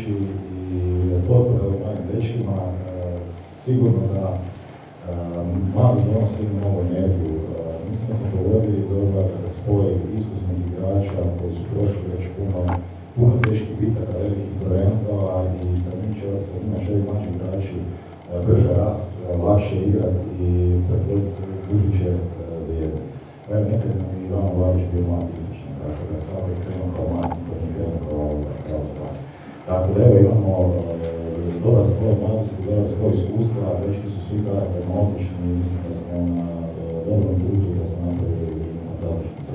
pomoći i potpore ovim mladim dečkima sigurno da mladi donose jednu novu energiju. Mislim da smo pogodili dobar spoj iskusnih igrača koji su prošli već puno teških bitaka, velikih prvenstava i sa njima će ovi mlađi igrači brže rast, lakše igrati i pretvoriti se u buduće zvijezde. Evo nekad i Ivan Vladić bio mladi tipični, tako da svako je krenuo kao mladi, to je krenuo kao stvar. Tako da evo imamo dobar spoj mladosti, dobar spoj iskustva, dečki su svi karakterno odlični i mislim da smo na dobrom putu da smo napravili fantastičnu